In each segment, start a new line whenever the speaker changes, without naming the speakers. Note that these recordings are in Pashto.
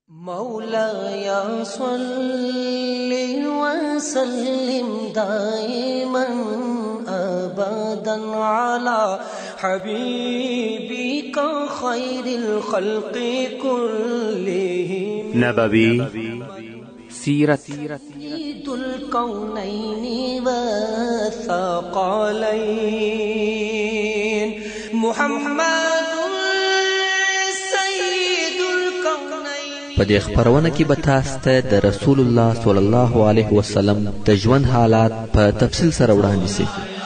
مولاي صل وسلم دائما أبدا على حبيبك خير الخلق كلهم
نبوي سيرت
سيد الكونين والثقلين محمد
په دې خبرونه کې به تاسو ته د رسول الله صلی الله علیه وسلم د ژوند حالات په تفصیل سره وړاندې شي.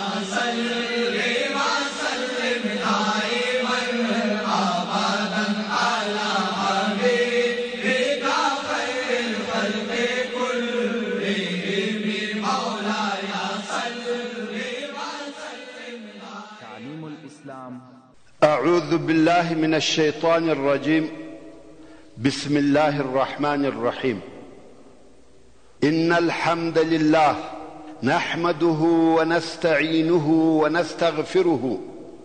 أعوذ بالله من الشيطان الرجيم. بسم الله الرحمن الرحيم. إن الحمد لله نحمده ونستعينه ونستغفره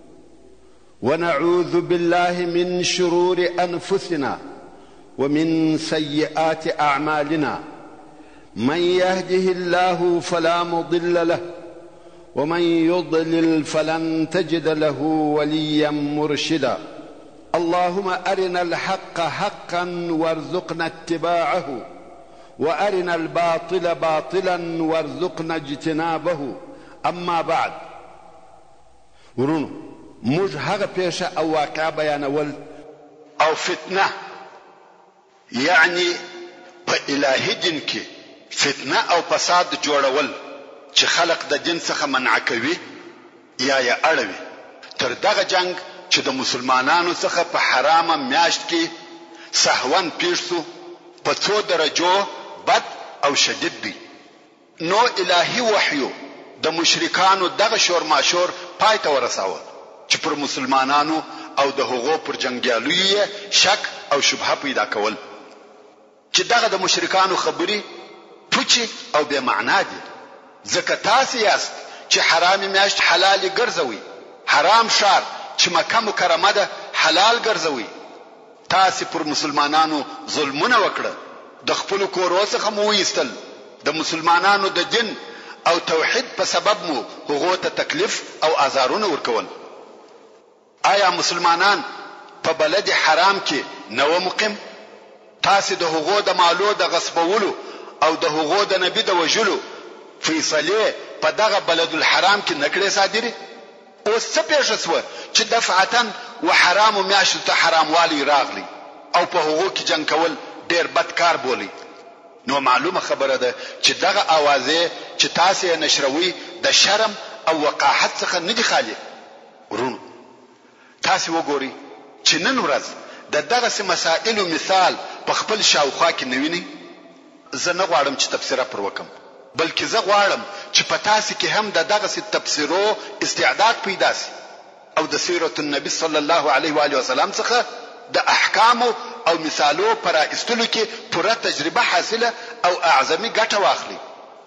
ونعوذ بالله من شرور أنفسنا ومن سيئات أعمالنا. من يهده الله فلا مضل له ومن يضلل فلن تجد له وليا مرشدا. اللهم أرنا الحق حقا وارزقنا اتباعه وأرنا الباطل باطلا وارزقنا اجتنابه. أما بعد، ورونو موږ هغه پیښه او واقعه بیانول او فتنه، یعنی په الهي دین کې فتنه او فساد جوړول چې خلق د دین څخه منع کوي یا یې اړوي. تر دغه جنگ چې د مسلمانانو څخه په حرامه میاشت کې سهون پیښ شو، په څو درجو بد او شدید دی. نو الهي وحیو د مشرکانو دغه شور ماشور پای ته ورساوه چې پر مسلمانانو او د هغو پر جنگیالوی شک او شبهه پیدا کول، چې دغه د مشرکانو خبرې پوچې او بې معنا دي. ځکه تاسو یاست چې حرام میاشت حلال ګرځوي، حرام شهر چې مکه مکرمه ده حلال ګرځوي. تاسو پر مسلمانانو ظلمونه وکړه، د خپل کورو څخه مو ویستل، د مسلمانانو د دین او توحید په سبب مو هغو ته تکلیف او آزارونه ورکول. آیا مسلمانان په بلد حرام کې نو مقیم؟ تاسو د هغو د مالو د غصبولو او د هغو د نبی د وجلو فیصله په دغه بلد الحرام کې نکړې صادره؟ اوس څه پیښه شوه چې دفعتاً و حرام میاشتو ته حراموالی راغلی او په هغو کې جنگ کول ډیر بد کار بولی؟ نو معلومه خبره ده چې دغه اوازې چې تاسو یې نشروي د شرم او وقاحت څخه نه دي خالي. ورونو تاسو وګورئ چې نن ورځ د دغه مسائلو مثال په خپل شاوخوا کې نویني. زه نه غواړم چې تفسیره پر وکم، بلکې زه غواړم چې په تاسو کې هم د دغه تفسیرو استعداد پیدا شي او د سیرت النبی صلی الله علیه و آله وسلم څخه د احکام او مثالو پر استلو کې پوره تجربه حاصله او اعظمي ګټه واخلي.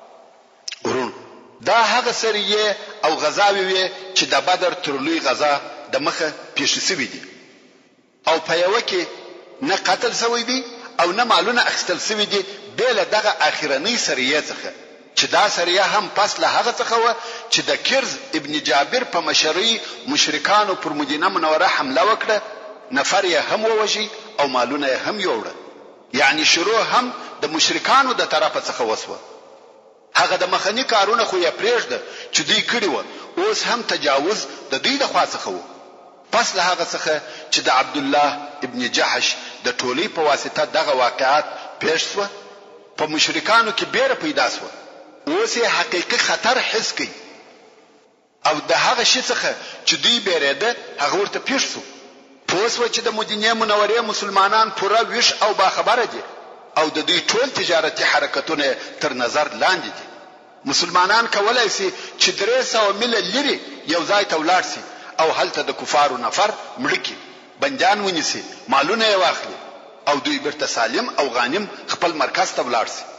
ورونو دا هغه سریه او غزاوی وي چې د بدر تر لوی غزا د مخه پیښ شوی دي او په یو کې نه قتل شوی دي او نه مالونه اخیستل شوی دي بل دغه اخیرنی سریه څخه، چې دا سریه هم پس له هغه څخه و چې د کرز ابن جابر په مشرۍ مشرکانو پر مدینه منوره حمله وکړه. نفر یې هم ووژي او مالونه یې هم یوړه، یعنی شروع هم د مشرکانو د طرفه څخه وسوه. هغه د مخنی کارونه خو یې پرېږده چې دوی کړي و، اوس هم تجاوز د دوی د خوا څخه و. پس له هغه څخه چې د عبد الله ابن جحش د ټولۍ په واسطه دغه واقعات پیښ شوه، په مشرکانو کې بیره پیدا شوه. اوس یې حقیقي خطر حس کړي او د هغه شي څخه چې دوی بیرېده هغه ورته پیښ شو. پوس و چې د مدینه منورې مسلمانان پوره ویش او باخبره دي او د دوی ټول تجارتي حرکتونه تر نظر لاندې دي. مسلمانان کولای شي چې 300 میل لري یو ځای ته ولاړ شي او هلته د کفارو نفر مړکی بندیان ونیسي، مالونه یې واخلي او دوی برته سالم او غانم خپل مرکز ته ولاړ شي.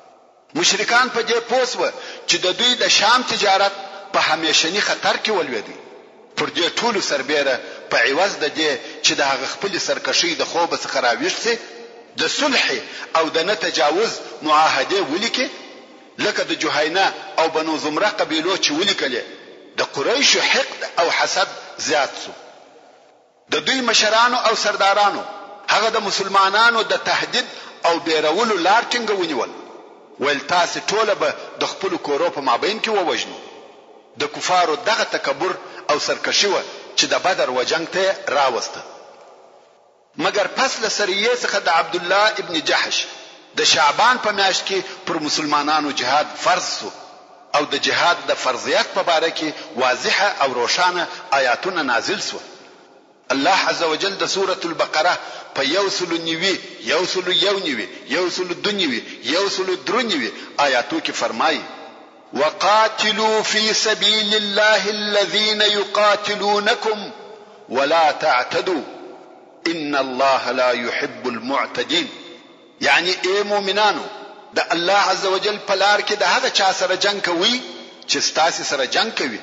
مشرکان په دې پوس و چې د دوی د شام تجارت په همیشنی خطر کې ولوېدي. پر دې ټولو سربېره په عوض د دې چې د هغه خپل سرکشي د خوب څخه راويښ سي، د صلح او د نه تجاوز معاهده ولیکي لکه د جهینا او بنو زمره قبیلو چې ولیکلې د قریش حقد او حسد زیات سو د دوی مشرانو او سردارانو هغه د مسلمانانو د تهدید او بیرولو لار ټینګه ونیول ول تاسو ټول به د خپل کورو په مابین کې ووجنو د کفارو دغه تکبر او سرکشي و چې د بدر و جنگ ته راوسته مګر پس له سریه څخه د عبد الله ابن جحش د شعبان په میاشت کې پر مسلمانانو جهاد فرض سو او د جهاد د فرضیت په اړه کې واضحه او روښانه آیاتونه نازل سو الله عز وجل د سوره البقره په یوسل نیوی یوسل یونیوی یوسل دنیوی یوسل درنیوی آیاتو کې فرمایي وقاتلوا في سبيل الله الذين يقاتلونكم ولا تعتدوا ان الله لا يحب المعتدين يعني اي مؤمنانو د الله عز وجل په لار کې د هغه چا سره جنگ کوي چې ستاسو سره جنگ کوي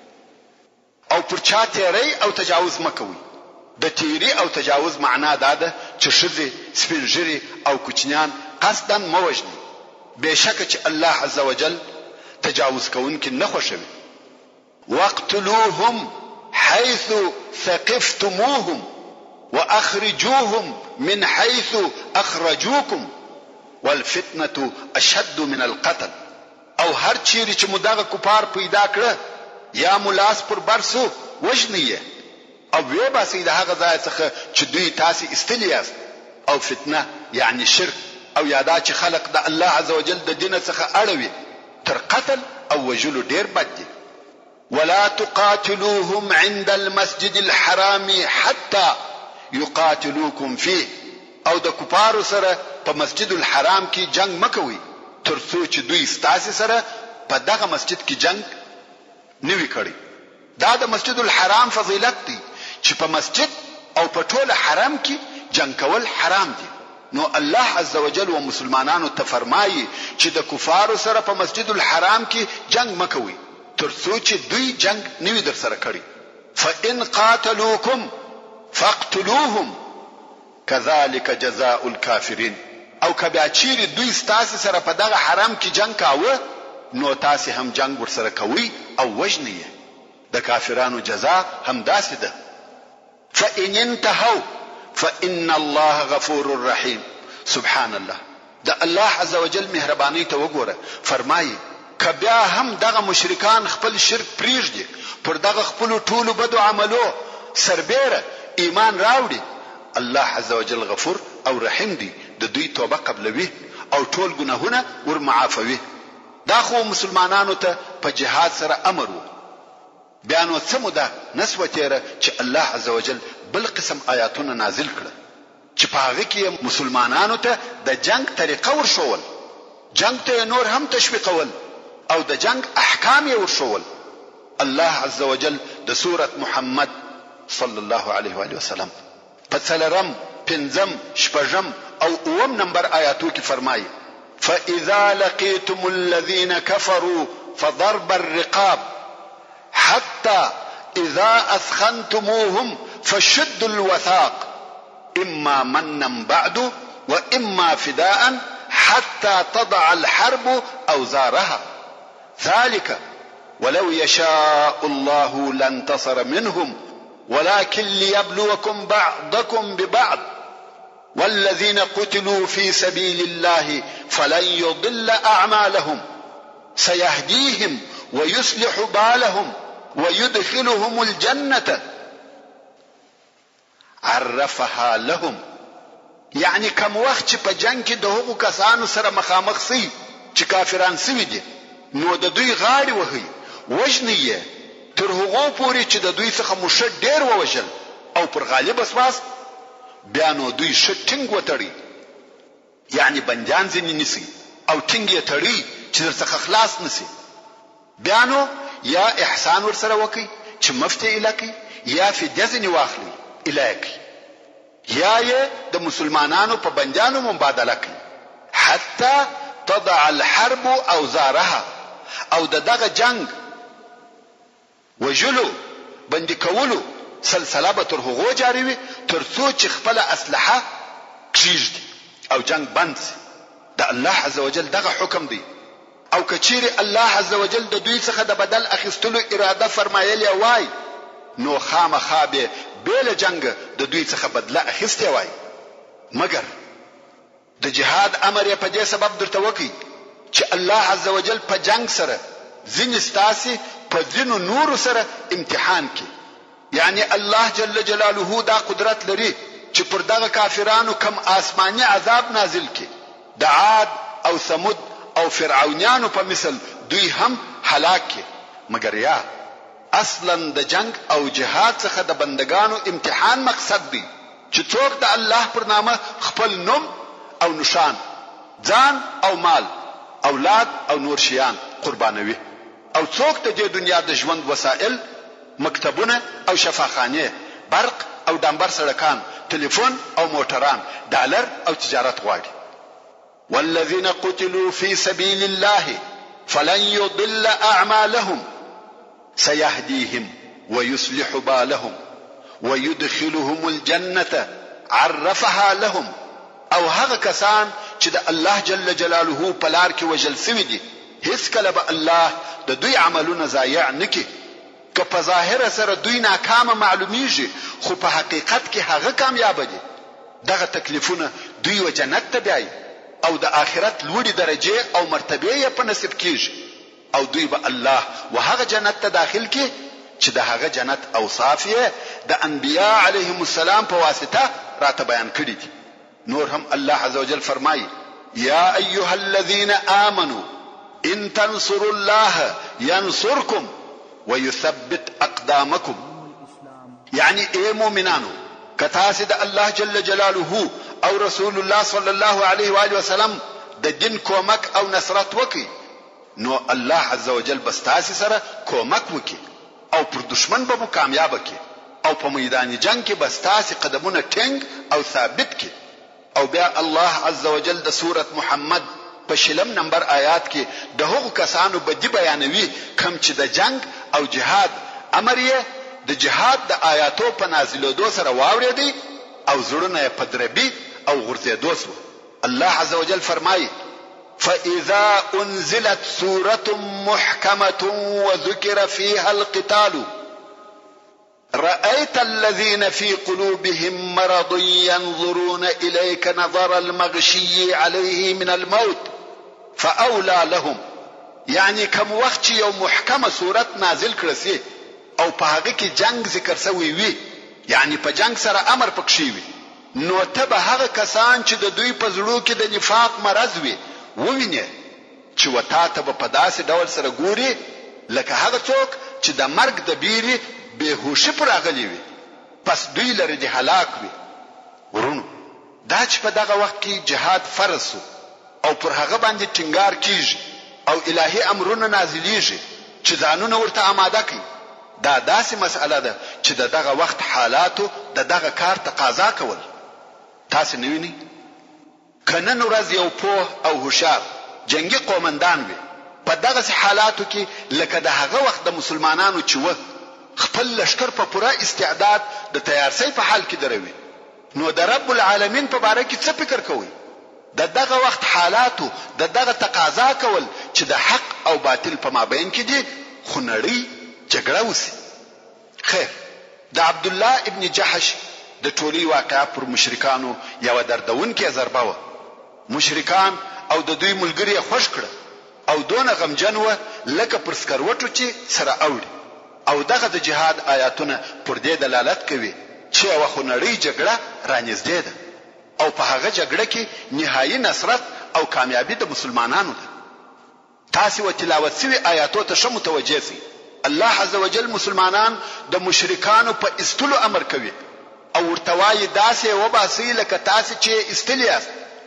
او پر چا تیری او تجاوز مکوي د تیری او تجاوز معنا دا ده چې شذ سپینجری او کوچنیان قصدا موجني بشک چې الله عز وجل تجاوز کوونکي نه خوشوي وقتلوهم حيث ثقفتموهم واخرجوهم من حيث اخرجوكم والفتنه اشد من القتل او هر چیرې چې مدغه کفار پیدا کړه یا ملاس پر برسو وجنیه او وی باسي د هغه ځای څخه چې دوی تاسو استلیاست او فتنه یعنی شرک او یادا چې خلق د الله عز وجل د دین څخه اړوي تر قتل او وجلو ډیر بد دي ولا تقاتلوهم عند المسجد الحرام حتى يقاتلوكم فيه او د کفارو سره په مسجد الحرام کې جنگ مکوي ترڅو چې دوی ستاسو سره په دغه مسجد کې جنگ نوي کړي دا د مسجد الحرام فضیلت دی چې په مسجد او په ټوله حرم کې جنگ کول حرام دي نو الله عز وجل و مسلمانانو ته فرمایي چې د کفارو سره په مسجد الحرام کې جنگ مکوي ترڅو چې دوی جنگ نوي در سره کړي فإن قاتلوكم فاقتلوهم كذلك جزاء الكافرين او کبه چیرې دوی ستاسو سره په دغه حرم کې جنگ کاوه نو تاسو هم جنگ ور سره کوي او وجنیه د کافرانو جزاء هم داسې ده فإن انتهوا فإن الله غفور رحيم سبحان الله د الله عز وجل مهرباني ته وګوره فرمایي کبیا هم دغه مشرکان خپل شرک پریږدي پر دغه خپل ټولو بدو عملو سربېره ایمان راوړي الله عز وجل غفور او رحیم دی د دوی توبه قبلوي او ټول ګناهونه ور معافوي دا خو مسلمانانو ته په جهاد سره امر وو بیا نو څه موده نسوتیره چې الله عز وجل بل قسم آیاتونه نازل کړه چې په هغه کې مسلمانانو ته د جنگ طریقه ورشول جنگ ته نور هم تشویقول او د جنگ احکام یې ورشول الله عز وجل د سوره محمد صلی الله علیه و وسلم په څلرم پنځم شپږم او اوم نمبر آیاتو کې فرمایي فاذا لقيتم الذين كفروا فضرب الرقاب حتى اذا اثخنتموهم فشدوا الوثاق اما منا بعد واما فداء حتى تضع الحرب اوزارها ذلك ولو يشاء الله لانتصر منهم ولكن ليبلوكم بعضكم ببعض والذين قتلوا في سبيل الله فلن يضل أعمالهم سيهديهم ويصلح بالهم ويدخلهم الجنة عرفها لهم يعني كم وقت په جنگ کې د هغو کسانو سره مخامخ سي چې کافران سوي دي نو د دوی غاړي وهي وجني تر هغو پورې چې د دوی څخه مشد ډیر ووجل او پر غالب اساس بیا نو دوی شټینګ وتړي یعنی بندیان ځنی نسی او ټینګ یې تړي چې څخه خلاص نسی بیا نو یا احسان ور سره وکي چې مفته الکی یا فدیه ځنی واخلي الکی یا یې د مسلمانانو په بندیانو مبادله کوي حتی تضع الحرب اوزارها او دغه جنگ وجلو بندي کولو سلسله به تر هغو جاری وي تر څو چې خپل اسلحه کیږي او جنگ بند سي د الله عزوجل دغه حکم دی او کچيري الله عزوجل د دوی څخه د بدل اخیستلو اراده فرمایلی وای نو خامخا به بیل جنگ د دوی څخه بدله اخیستی وای مگر د جهاد امر یې په دې سبب درته وکي چې الله عزوجل په جنگ سره ځینې ستاسي په ځینو نور سره امتحان کی یعنی الله جل جلاله دا قدرت لري چې پر دغه کافرانو کم آسماني عذاب نازل کی د عاد او ثمود او فرعونانو په مثل دوی هم هلاک کی مگر یا اصلا د جنگ او جهاد څخه د بندگانو امتحان مقصد دی چې څوک د الله پر نامه خپل نوم او نشان ځان او مال اولاد او نور شیان قربانوي او څوک د دې دنیا د ژوند وسایل مکتبونه او شفاخانه برق او دمبر سړکان تلیفون او موټران ډالر او تجارت غواړي والذین قتلوا فی سبیل الله فلن يضل اعمالهم سيهديهم ويصلح بالهم ويدخلهم الجنة عرفها لهم او هغه کسان چې د الله جل جلاله په لار کې وجل سوي دي هیڅ کله به الله د دوی عملونه ضایع نکړي که په ظاهر سره دوی ناکامه معلومیږي خو په حقیقت کې هغه کامیاب دي دغه تکلیفونه دوی و جنت ته بیاي او د آخرت لوړي درجه او مرتبه یې په نصیب کیږي او دوی به الله وهغه جنت ته داخل کی چې د هغه جنت اوصاف یې د انبیاء علیهم السلام په واسطه راته بیان کړی دي نور هم الله عزوجل فرمایي یا ایها الذين آمنوا ان تنصروا الله ينصركم ويثبت اقدامكم يعني اي مؤمنانو کتاسه د الله جل جلاله او رسول الله صلی الله علیه و آله وسلم د دین کومک او نصرت وکي نو الله عزوجل بستاسي سره کومک وکي او پر دشمن به کامیاب کی او په میدان جنگ کې بستاسي قدمونه ټینګ او ثابت کی او بیا الله عزوجل د سوره محمد په شلم نمبر آیات کې د هغو کسانو بدی بیانوي کم چې د جنگ او جهاد امر یې د جهاد د آیاتو په نازلېدو سره واورېدي او زړونه یې پدربي او غرزېدو سو الله عزوجل فرمایي فإذا أنزلت سورة محكمة وذكر فيها القتال رأيت الذين في قلوبهم مرض ينظرون إليك نظر المغشي عليه من الموت فأولى لهم يعني كم وقت یو محکمه صورت نازل کړسي او په هغه کې جنگ ذکر شوی وي يعني په جنگ سره امر پکښي وي نو ته به هغه کسان چې د دوی په زړه کې د نفاق مرض وي ووینه چې وتا ته په داسې ډول سره ګوري لکه هغه څوک چې د مرګ د بیري بهوشي پر راغلی وي پس دوی لري د هلاک وي ورونو دا چې په دغه وخت کې جهاد فرض او پر هغه باندې ټینګار کیږي او الهي امرونه نازلېږي چې ځانونه ورته آماده کړي دا داسې مسأله ده چې دغه وخت حالاتو دغه کار تقاضا کول تاسو نه ویني کنه ورځ یو په او هوشار جنگي قومندان وي په دغه حالاتو کې لکه د هغه وخت د مسلمانانو چې و خپل لشکر په پوره استعداد د تیارسي په حال کې دروي نو د رب العالمین په باره کې څه فکر کوي دغه وخت حالاتو دغه تقاضا کول چې د حق او باطل په مابین کې دي خنړی جګړه وسی خیر د عبد الله ابن جحش د ټولي واقعا پر مشرکانو یو دردونکې ضربه و مشرکان او د دوی ملګری خوش کړ او دونه غمجن و لکه پر سکروټو چې سره اوړي او دغه د جهاد آیاتونه پر دې دلالت کوي چې وخنړی جګړه رانږدې ده او په هغه جګړه کې نهایي نصرت او کامیابی د مسلمانانو ده تاسو و تلاوت سوي آیاتو ته شمو توجه سي الله عزوجل مسلمانان د مشرکانو په استلو امر کوي او ورتوای داسې وباسي لکه تاسو چې استلیاس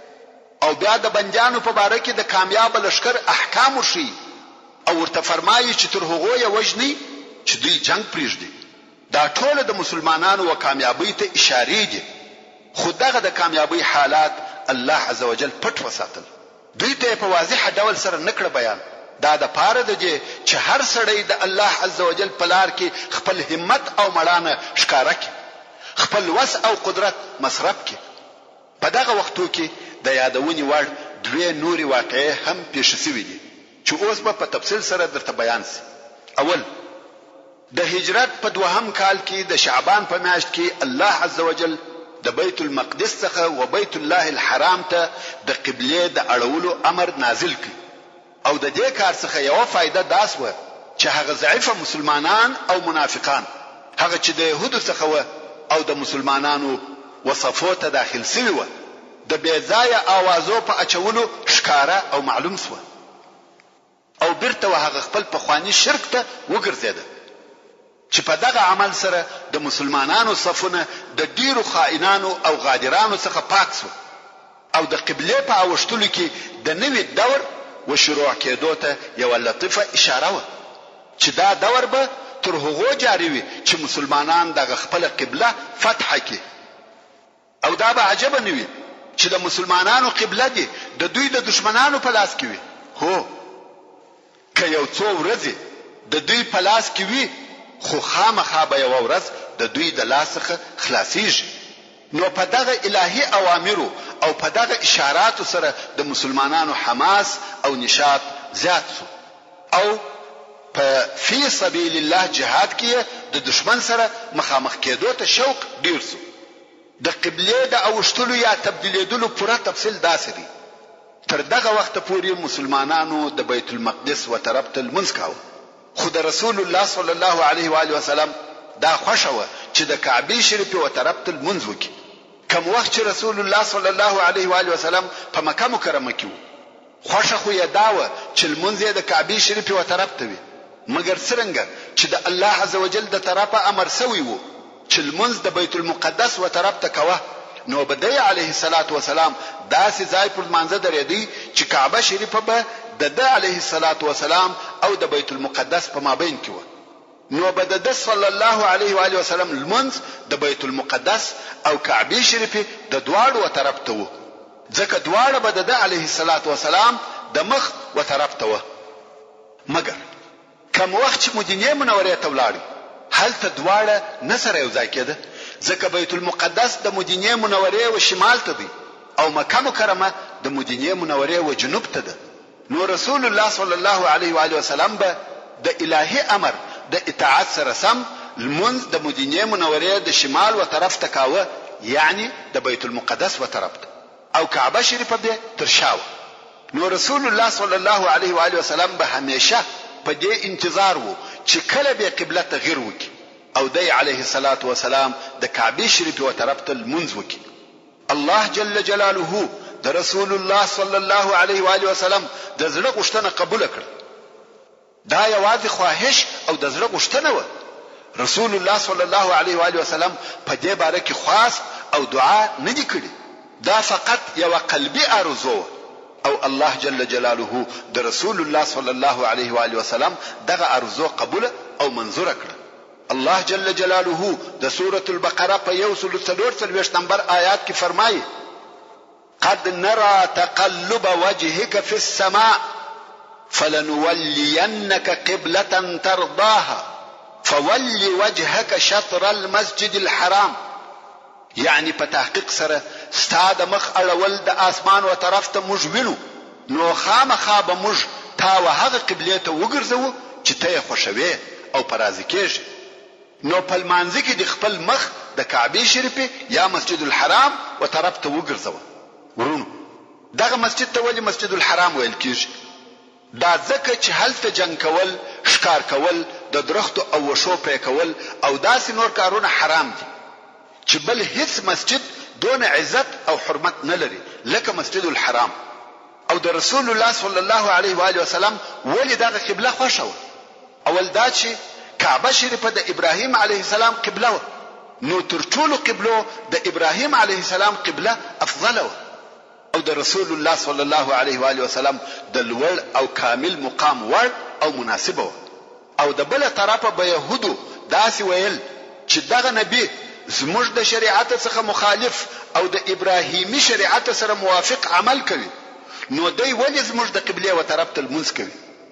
او بیا د بنجانو په باره کې د کامیاب لشکر احکام وشي او ورته فرمایي چې تر هغه یې وجني چې دوی جنگ پریږدي دا ټول د مسلمانانو او کامیابی ته اشاره دي خدغه د کامیابی حالات الله عزوجل پټ وساتل دوی ته په واضح ډول سره نکړه بیان دا د پاره د چې هر سړی د الله عزوجل په لار کې خپل همت او مړانه ښکارا کړي خپل وس او قدرت مصرف کړي په دغه وختو کې د یادونې وړ دوې نورې واقعې هم پیښې شوې دي چې اوس به په تفصیل سره درته بیان سي. اول، د هجرت په 2 کال کې د شعبان په میاشت کې الله عزوجل د بیت المقدس څخه و بیت الله الحرام ته د قبله د اړولو امر نازل کړ. او د دې کار څخه یو فائدہ داس و چې هغه ضعیف مسلمانان او منافقان هغه چې د يهودو څخه و او د مسلمانانو وصفو ته داخل شوی و د بیځای اوازو په اچولو ښکارا او معلوم شو او بیرته هغه خپل پخوانی شرک ته وګرځید چې په دغه عمل سره د مسلمانانو صفونه د ډیرو خائنانو او غادرانو څخه پاک شو او د قبله په اوشتلو کې د نوې دور و شروع کېدو ته یو لطیفه اشاره و چې دا دور به تر هغو جاری وي چې مسلمانان دغه خپل قبله فتح کړي. او دا به عجب نه وي چې د مسلمانانو قبله دي د دوی د دشمنانو په لاس کې وي. هو که یو څو ورځې د دوی په لاس کې وي خو خامخا به یو ورځ د دوی د لاس څخه خلاصيږي. نو په دغه الهي اوامرو او په دغه اشاراتو سره د مسلمانانو حماس او نشاط زیات شو او په فی سبیل الله جهاد کې د دشمن سره مخامخ کېدو ته شوق ډیر شو. د قبله د اوشتلو یا تبدیلیدلو پوره تفصیل داسې دی. تر دغه وخت پورې مسلمانانو د بیت المقدس و طرف ته المنځ کاوه خو د رسول الله صلی الله علیه و آله وسلم دا خوښه چې د کعبه شریفه و طرف ته المنځ وکړي. کوم وخت چې رسول الله صلی الله علیه و آله وسلم په مکه مکرمه کې و خوښه خو یې دا و چې المنځ د کعبه شریفه و طرف ته وي مګر څنګه چې د الله عزوجل د طرفه امر سوی وو چې المنځ د بیت المقدس و طرف ته کوه نو بدی علیه الصلاۃ والسلام داسې ځای پر منځ درېدی چې کعبه شریفه به د علیه الصلاۃ والسلام او د بیت المقدس په مابین کې و. نو بد صلی الله علیه و آله وسلم المنځ د بیت المقدس او کعبه شریفه د دواړو طرف ته و ځکه دواړه به د علیه الصلاۃ والسلام د مخ و طرف ته و. مګر کوم وخت چې مدینه منوره ته ولاړ هلته دواړه نه سره یو ځای کېده ځکه بیت المقدس د مدینه منوره و شمال ته دی او مکه مکرمه د مدینه منوره و جنوب ته ده. نو رسول الله صلی الله علیه و آله وسلم به د الهي امر د اطاعت سره سم المنځ د مدینه منوره د شمال و طرف ته کاوه یعنی د بیت المقدس و طرف ته او کعبه شریفه به تر شاوه. نو رسول الله صلی الله علیه و آله وسلم به همیشه په دې انتظار وو چې کله به قبله تغیر وکړي او د علیه الصلاۃ والسلام د کعبه شریفه و طرف ته المنځ وکړي. الله جل جلاله د رسول الله صلی الله علیه و آله وسلم د زړه غوښتنه قبول کړه. دا یوازې خواهش او د زړه غوښتنه و. رسول الله صلی الله علیه و آله وسلم په دې باره کې خاص او دعا نه دی کړی. دا فقط یو قلبي ارزو او الله جل جلاله د رسول الله صلی الله علیه و آله وسلم دغه ارزو قبول او منظور کړه. الله جل جلاله د سوره البقره په 143 نمبر آیات کې فرمایي قد نرى تقلب وجهك في السماء فلنولينك قبلة ترضاها فول وجهك شطر المسجد الحرام. یعنی په تحقیق سره ستاد مخ اړول د اسمان و طرف ته موږ وینو نو خامخا به موږ تا وهغه قبله ته وګرځو چې ته خوشوي او پرازي کېږي. نو په المانځ کې د خپل مخ د کعبه شریفه یا مسجد الحرام و طرف ته وګرځو. ورونو دغه مسجد ته ولې مسجد الحرام ویل کېږي؟ دا ځکه چې هلته جنگ کول، ښکار کول، د درختو او وشو پرې کول او داسې نور کارونه حرام دي چې بل هیڅ مسجد دون عزت او حرمت نه لري لکه مسجد الحرام. او د رسول الله صلی الله علیه و آله وسلم ولې دغه قبله خوښه و؟ اول دا چې کعبه شریفه د ابراهیم علیه السلام قبله و نو تر ټولو قبلو د ابراهیم علیه السلام قبله افضل و او د رسول الله صلی الله علیه و آله وسلم د لوړ او کامل مقام ور او مناسبه و. او د بل طرفه به يهودو داسې ویل چې دغه نبی زموږ د شریعت څخه مخالف او د ابراهیمی شریعت سره موافق عمل کوي نو دوی ولې زموږ د قبله و طرف ته المنځ کوي؟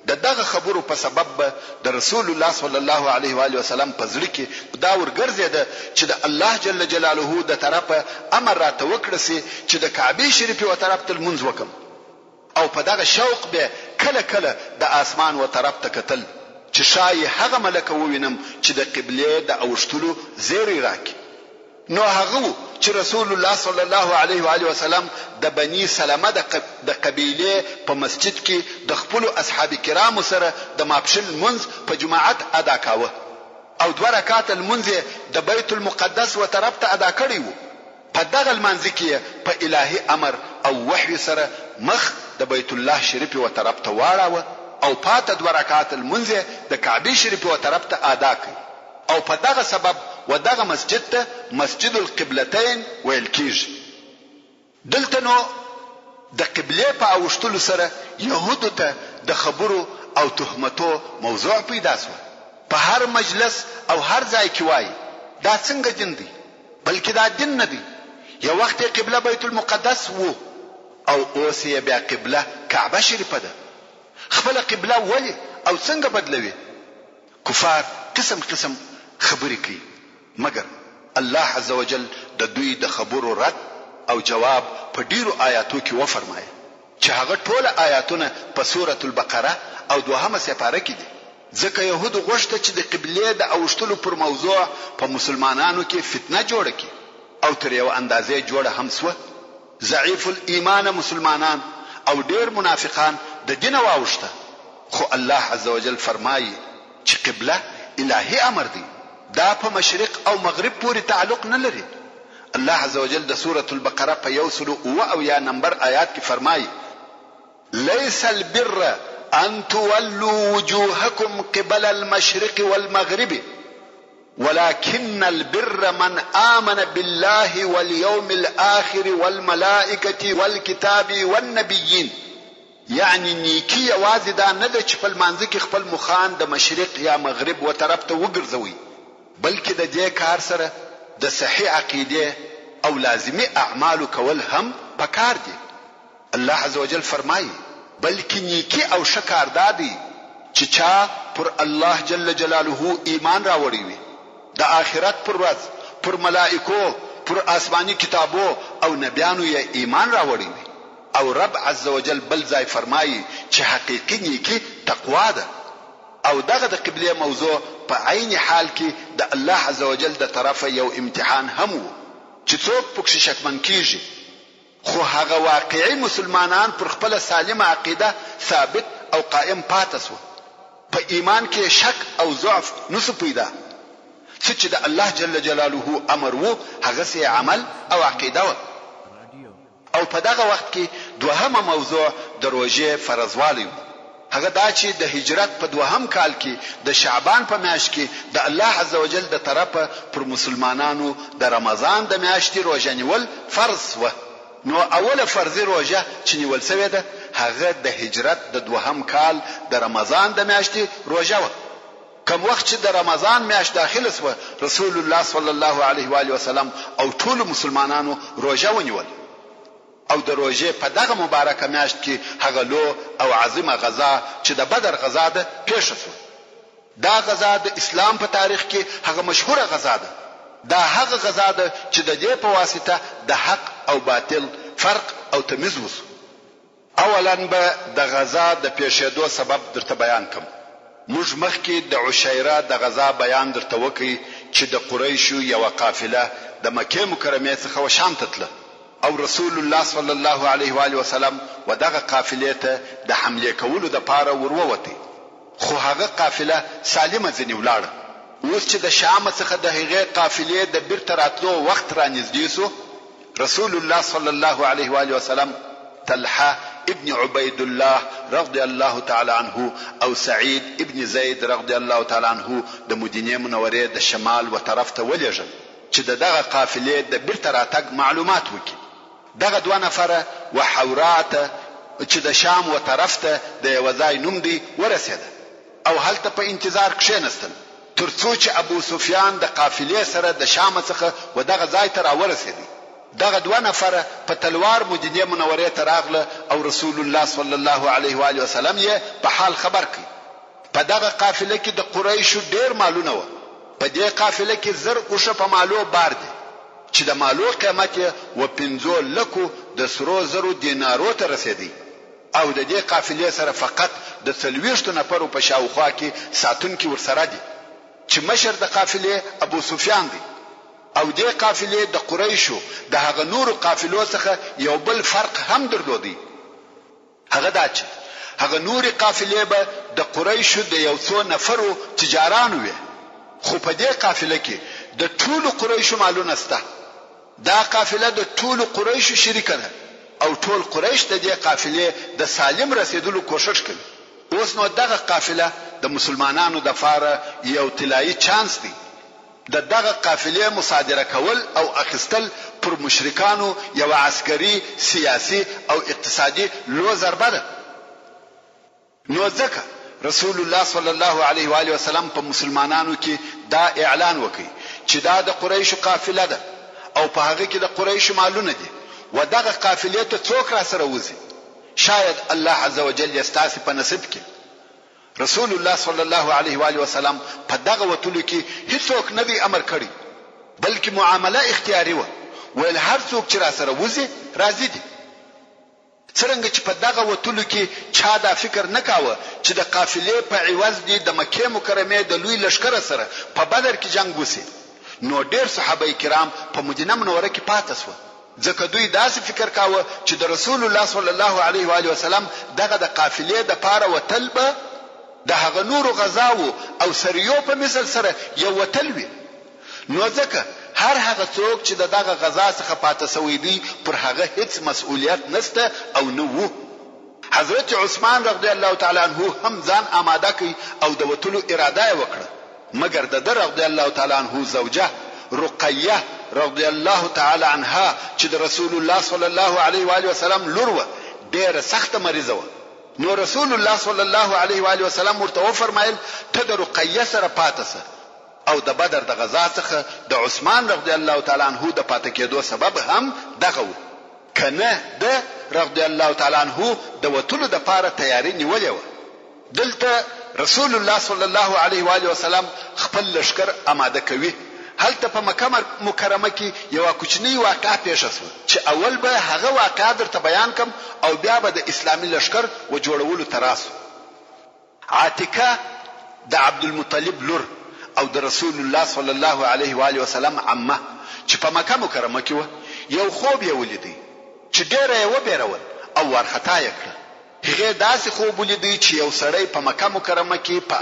دغه خبرو په سبب د رسول الله صلی الله علیه و علیه وسلم په زړه کې دا ورګرځیده چې د الله جل جلاله د طرفه امر راته وکړ سي چې د کعبه شریفه و طرف ته لمونځ وکم او په دغه شوق به کله کله د اسمان و طرف ته کتل چې شای هغه ملک ووینم چې د قبله د اوشتلو زیری راکې نو هغه چې رسول الله صلی الله علیه و آله وسلم د بنی سلمہ د قبیله په مسجد کې د خپل اصحاب کرام سره د مابشل منځ په جماعت ادا کاوه او 2 رکعات المنځ د بیت المقدس و طرف ته ادا کړی وو په دغه المنځ کې په الهي امر او وحي سره مخ د بیت الله شریف و طرف ته واړاوه او پاته 2 رکعات المنځ د کعبه شریف و طرف ته ادا کړ او په دغه سبب ودغه مسجد ته مسجد القبلتين ویل کیږي دلته نو د قبله په اوشتلو سره يهودو ته د خبرو او تهمتو موضوع پیدا شو په هر مجلس او هر ځای کې وای دا څنګه دین دی بلکې دا دین نه دی یو وخت قبله بیت المقدس وو او اوس یې بیا قبله کعبه شریفه ده خپل قبله ولی او څنګه بدلوي کفار قسم قسم خبرې کوي مگر الله عز وجل د دوی د خبرو رد او جواب په ډیرو آیاتو کې و فرمایي چې هغه ټول آیاتونه په سوره البقره او 2 سپاره کې دي ځکه يهود غوښته چې د قبله د اوشتلو پر موضوع په مسلمانانو کې فتنه جوړه کړي او تر یو اندازې جوړه هم سو ضعیف الایمان مسلمانان او ډیر منافقان د دین واوښته خو الله عز وجل فرمایي چې قبله الهي امر دی دا په مشرق او مغرب پورې تعلق نه لري الله عز وجل د سوره البقره په 100 نمبر آیات کې فرمایي ليس البر ان تولوا وجوهكم قبل المشرق والمغرب ولكن البر من آمن بالله واليوم الآخر والملائكة والكتاب والنبيين یعنی نیکی یوازې دا نه ده چې په منځ کې خپل مخان د مشرق یا مغرب و طرف ته وګرځوي بلکې د دې کار سره د صحیح عقیده او لازمي اعمال کول هم پکار دي الله عز وجل فرمایي بلکې نیکی او شکر دادي چې چا پر الله جل جلاله ایمان راوړي وي د آخرت پر ورځ پر ملائکو پر آسماني کتابو او نبيانو یې ایمان راوړي وي او رب عز وجل بل ځای فرمایي چې حقیقي نیکی تقوا ده او دغه د قبله موضوع په عین حال کې د الله عز وجل د طرفه یو امتحان هم وو چې څوک پکې شکمن کیږي خو هغه واقعي مسلمانان پر خپل سالمه عقیده ثابت او قائم پاتې سو په ایمان کې شک او ضعف نسو پیدا چې د الله جل جلاله امر وو هغه سي عمل او عقیده وو او په دغه وخت کې دوهمه موضوع د روزه فرضوالی هغه دا چې د هجرت په 2 کال کې د شعبان په میاشت کې د الله عز وجل د طرفه پر مسلمانانو د رمضان د میاشتې روزه نیول فرض و نو اوله فرضي روزه چې نیول شوې ده هغه د هجرت د 2 کال د رمضان د میاشتې روزه و کوم وخت چې د رمضان میاشت داخله شو رسول الله صلی الله علیه و آله وسلم او ټول مسلمانانو روزه ونیول او د روزه په دغه مبارکه میاشت کې هغه لو او عظیمه غزا چې د بدر غزا ده پیښ شو دا غزا د اسلام په تاریخ کې هغه مشهوره غزا ده دا هغه غزا ده چې د دې په واسطه د حق او باطل فرق او تمیز وسو اولا به د غزا د پیښېدو سبب درته بیان کوم موږ مخکې د عشیره د غزا بیان درته وکړي چې د قریشو یو قافله د مکه مکرمه څخه شام ته تله او رسول الله صلی الله علیه و آله وسلم ودغه قافله ته د حمله کولو د پاره ورووتی خو هغه قافله سالمه ځنی ولاړه اوس چې د شام څخه د هغه قافله د بیرته راتلو وخت را نږدې سو رسول الله صلی الله علیه و آله وسلم طلحه ابن عبید الله رضی الله تعالی عنه او سعید ابن زید رضی الله تعالی عنه د مدینه منوره د شمال و طرف ته ولېږل چې دغه قافله د بیرته راتګ معلومات وکړي دغه 2 نفره وحورات چې د شام و طرف ته د وزای نوم دی ورسېده او هلته په انتظار کښینستل ترڅو چې ابو سفیان د قافلې سره د شام څخه ودغه ځای ته راورسېدی دغه دوه نفره په تلوار مدینه منوره ته راغله او رسول الله صلی الله علیه و آله وسلم یې په حال خبر کړ. په دغه قافله کې د قریشو ډیر مالونه و. په دې قافله کې زر اوښه په مالو بار دي چې د مالو قیمت و 15 لکو د سرو زرو دینارو ته رسیدي او د دې قافلې سره فقط د 40 نفرو په شاوخوا کې ساتونکي ورسره دي چې مشر د قافلې ابو سفیان دی. او دې قافلې د قریشو د هغه نورو قافلو څخه یو بل فرق هم درلودي. هغه دا چې هغه نوري قافلې به د قریشو د یو څو نفرو تجارانو وي، خو په دې قافله کې د ټولو قریشو مالونه سته. دا قافله د ټولو قریشو شریکه ده او ټول قریش د دې قافلې د سالم رسیدلو کوشش کوي. اوس نو دغه قافله د مسلمانانو د لپاره یو طلایی چانس دی. دغه قافلې مصادره کول او اخیستل پر مشرکانو یو عسکري، سیاسي او اقتصادي لو ضربه ده. نو ځکه رسول الله صلی الله علیه و آله وسلم په مسلمانانو کې دا اعلان وکړي چې دا د قریشو قافله ده او په هغه کې د قریشو مالونه دي و دغه قافلې ته څوک را سره وځي. شاید الله عزوجل یستاسي په نصیب کې. رسول الله صلی الله علیه و آله وسلم په دغه وتلو کې هیڅوک نه دی امر کړی بلکې معامله اختیاري و. ول هر څوک چې را سره وځي راضي دي. څنګه چې په دغه وتلو کې چا دا فکر نه کاوه چې د قافلې په عوض دی د مکه مکرمه د لوی لشکره سره په بدر کې جنگ وسی، نو ډېر صحابه کرام په مدینه منوره کې پاتې شو. ځکه دوی داسې فکر کاوه چې د رسول الله صلی الله علیه و آله وسلم دغه د قافلې د پاره وتل به د هغه نورو غزاو او سریو په مثل سره یو وتل وي. نو ځکه هر هغه څوک چې دغه غزا څخه پاتې شوی دی پر هغه هیڅ مسؤلیت نشته او نه وو. حضرت عثمان رضی الله تعالی عنہ هم ځان آماده کړ او د وتلو اراده وکړه، مګر د رضی الله تعالی عنہ زوجه رقیه رضی الله تعالی عنها چې د رسول الله صلی الله علیه و آله وسلم لور و، ډېر سخت مریضه و. نو رسول الله صلی الله علیه و آله وسلم ورته فرمایل ته د رقیه سره پاتې شه او د بدر د غزا څخه د عثمان رضی الله تعالی عنہ د پاتې کېدو سبب هم دغه و. کنه د رضی الله تعالی عنہ د وتلو د پاره تیاری نیولې و. دلته رسول الله صلی الله علیه و آله وسلم خپل لشکر آماده کوي. هلته په مکه مکرمه کې یو کوچنی واقعه پیښ شو چې اول به هغه واقعه درته بیان کوم او بیا به د اسلامي لشکر و جوړولو تراسو. عاتکه د عبد المطلب لور او د رسول الله صلی الله علیه و آله وسلم عمه چې په مکه مکرمه کې و، یو خوب یې ولیدي چې ډېر یې وبېرول او ورختا یې کړ. هغه داسې خوب ولیدي چې یو سړی په مکه مکرمه کې په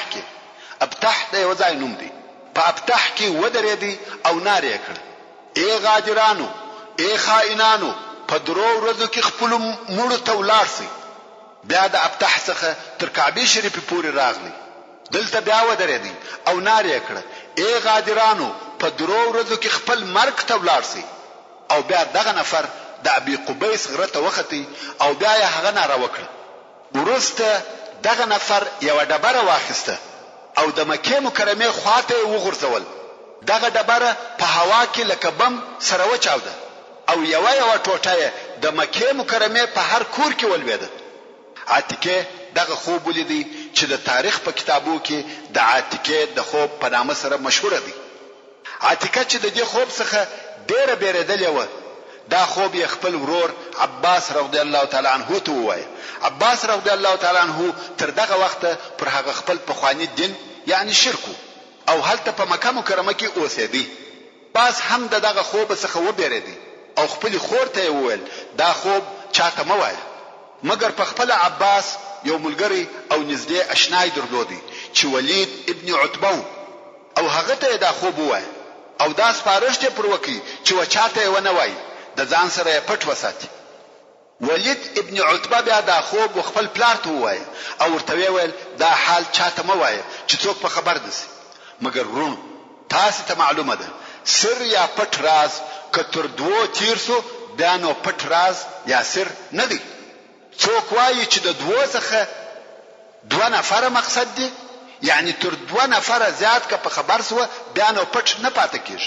ابتح د یو ځای نوم دی، په ابتح کې ودرېدی او ناره کړ: ای غادرانو، ای خائنانو، په درو ورځو کې خپل مړو ته ولاړ شئ. بیا د ابتح څخه تر کعبه شریفه پورې راغلی. دلته بیا ودرېدی او ناره کړ: ای غادرانو، په درو ورځو کې خپل مرګ ته ولاړ شئ. او بیا دغه نفر د ابي قبيس غرته وختي او بیا یې هغه ناره وکړه. ورسته دغه نفر یو ډبره واخیسته او د مکه مکرمه خواته وغورځول. دغه ډبره په هوا کې لکه بم سره وچاوده او یو ټوټه د مکه مکرمه په هر کور کې ولويده. عاتکه دغه خوب ولیدي چې د تاریخ په کتابو کې د عاتکه د خوب په نامه سره مشهور دی. عاتکه چې د دې خوب څخه ډېر بیریدلې و، دا خوب یې خپل ورور عباس رضی الله تعالی عنہ ته ووایه. عباس رضی الله تعالی عنہ تر دغه وخت پر هغه خپل پخوانی دین یعنی شرکو او هلته په مکه مکرمه کې اوسېدی. باز هم دغه خوب څخه وبېریدي او خپل خور ته وویل دا خوب چاته مه وایه، مګر په خپل عباس یو ملګری او نږدې آشنای درلودي چې ولید ابن عتبه او هغه ته دا خوب وایه او دا سپارښت پر وکي چې وچاته ونه وایي، د ځان سره پټ وساتي. ولید ابن عتبه بیا دا خوب خپل پلار ته وایي او ورته ویل دا حال چاته مه وایه چې څوک په خبر دسي، مګر ورونو تاسو ته معلومه ده سر یا پټ راز کتر دوه تیر سو بیا نو پټ راز یا سر نه دی. څوک وایي چې د دوه څخه دوه نفر مقصد دی، یعنی تر دوه نفر زیات که په خبر سو بیا نو پټ نه پاتې کیږي.